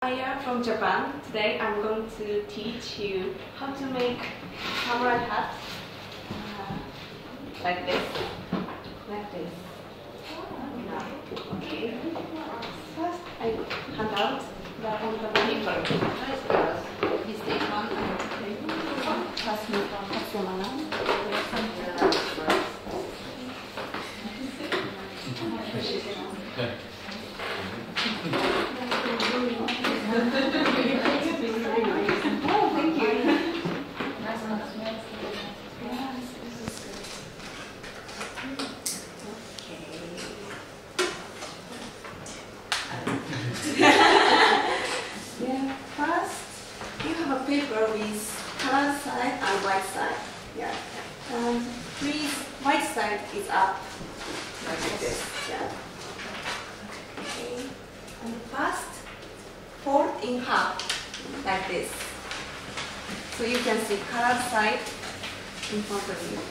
Aya from Japan. Today I'm going to teach you how to make samurai hat like this. Okay. First I hand out on the paper. Is this one? Pass your mana. Oh, thank you. Yeah, first you have a paper with color side and white side. Yeah. And please, white side is up like this. Yeah. Okay. And first fold in half like this. So you can see color side in front of you.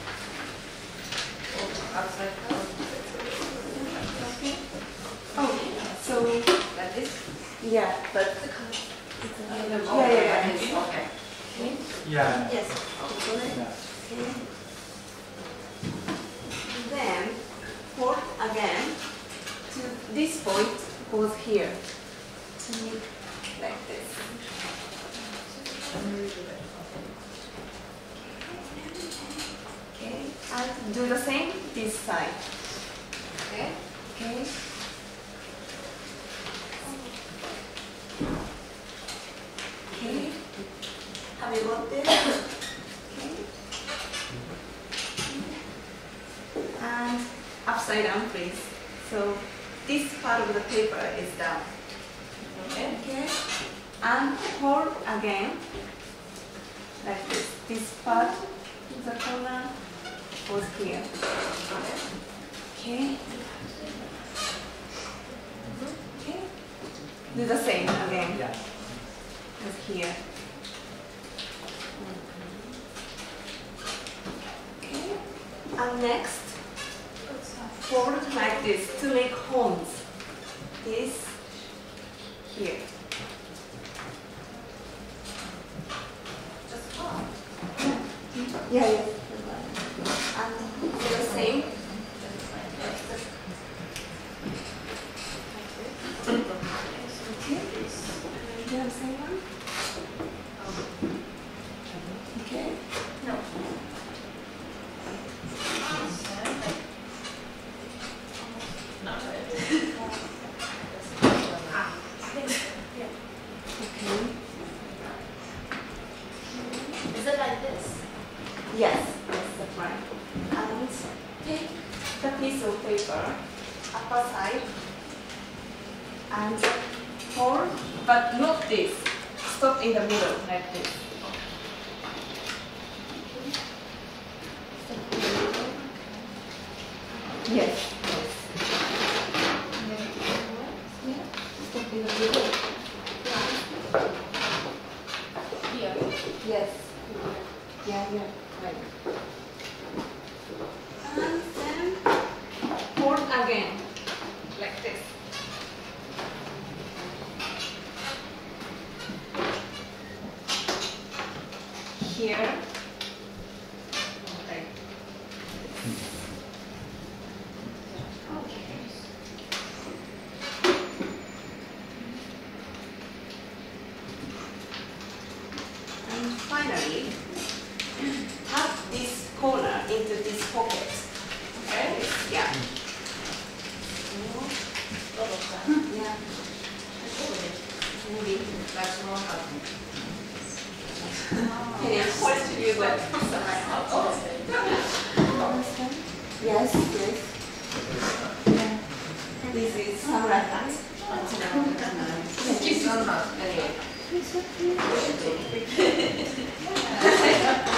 Upside down. Okay. Oh, so Like this? yeah, but Okay. Okay. Yeah. Yes. Okay. Then fold again to this point goes here. To make like this. Okay. And do the same this side. Okay. Okay. Okay. Have you got this? Okay. And upside down, please. So this part of the paper is down. Okay. Okay. And fold again, like this. This part of the corner goes here. Okay. Okay. Do the same again Yeah. as here. Okay. And next, fold like this to make homes. This here. Just one. Yeah. And do the same. Okay. Do the same one. Okay. No. Not really. Okay. Is it like this? Yes, that's right. And take the piece of paper, upper side, and fold, but not this. Stop in the middle, like this. Yes. Yeah. Stop in the middle. Here. Yes. Yeah. Right. And then fold again, like this. Here. Right. Okay. And finally, tuck this corner into this pocket. Okay? Yeah. Yeah. Maybe. That's more helpful. Can you question you what? Yes. Yeah. This is samurai hat. It's not anyway. It's okay.